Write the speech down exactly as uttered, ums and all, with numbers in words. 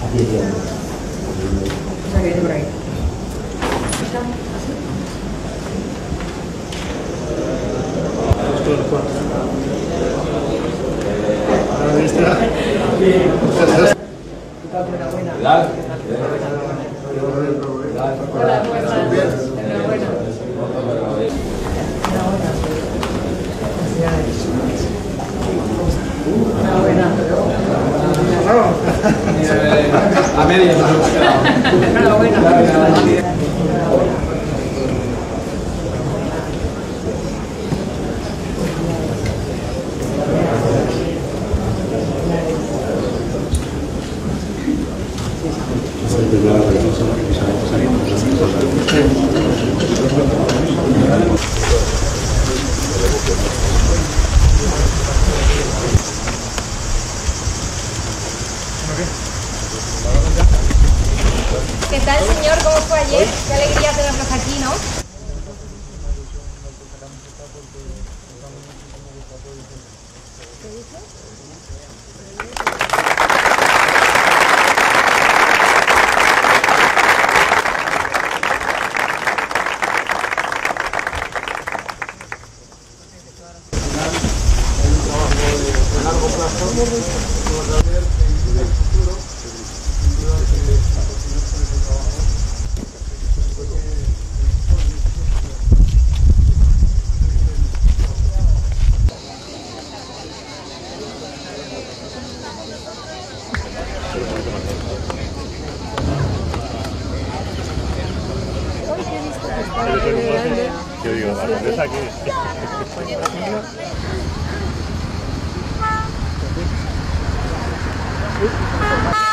Esa que viene por ahí. Hola, ¿cómo estás? Enhorabuena. Enhorabuena. A media nos hemos quedado. Enhorabuena. ¿Qué tal, señor? ¿Cómo fue ayer? Qué alegría tenerlos aquí, ¿no? Yo digo, la condesa aquí. Uy.